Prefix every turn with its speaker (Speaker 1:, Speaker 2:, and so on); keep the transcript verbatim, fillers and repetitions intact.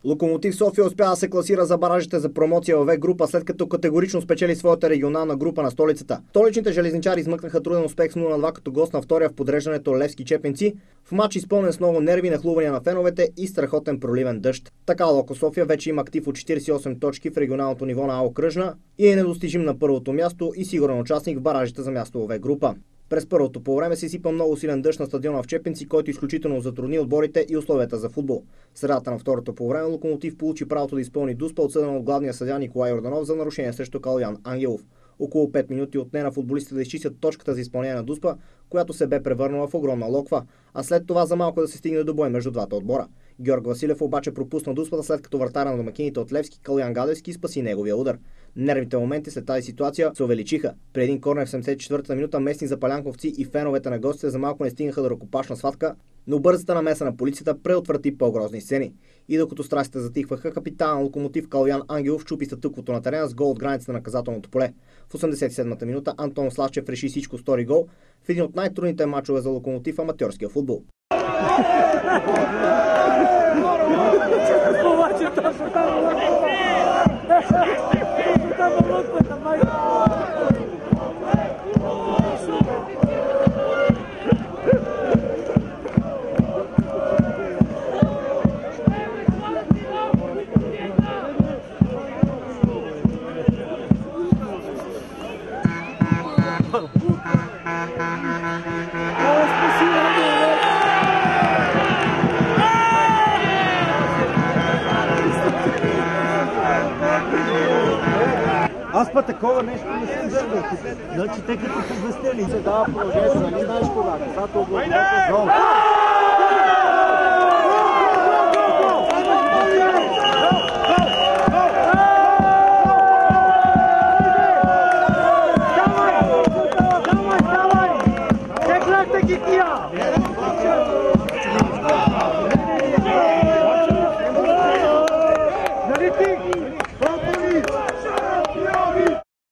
Speaker 1: Локомотив София успя да се класира за баражите за промоция във В група, след като категорично спечели своята регионална група на столицата. Столичните железничари измъкнаха труден успех с нула на два като гост на втория в подреждането Левски Чепинци, в матч изпълнен с много нерви, нахлувания на феновете и страхотен проливен дъжд. Така Локо София вече има актив от четиридесет и осем точки в регионалното ниво на Окръжна и е недостижим на първото място и сигурен участник в баражите за място във В група. През първото полувреме се сипа много силен дъжд на стадиона в Чепинци, който изключително затрудни отборите и условията за футбол. В средата на второто полувреме Локомотив получи правото да изпълни дуспа, отсъдена от главния съдия Николай Йорданов за нарушение срещу Калян Ангелов. Около пет минути отне на футболистите да изчистят точката за изпълнение на дуспа, която се бе превърнала в огромна локва, а след това за малко да се стигне до бой между двата отбора. Георг Василев обаче пропусна дуспата, след като вратаря на домакините от Левски Калян Гадевски спаси неговия удар. Нервните моменти след тази ситуация се увеличиха. При един корнер в седемдесет и четвъртата минута местни запалянковци и феновете на гостите за малко не стигнаха до ръкопашна схватка, но бързата намеса на полицията преотврати по-грозни сцени. И докато страстите затихваха, капитан на Локомотив Калян Ангелов чупи статуквото на терена с гол от границата на наказателното поле. В осемдесет и седмата минута Антон Славчев реши всичко, стори гол в един от най-трудните мачове за Локомотив аматьорския футбол.
Speaker 2: Аз па такова нещо не съм виждал. Значи те като повестели се дава положението, нали знаеш кога? Когато облъквате гол. Те гледате ги тия!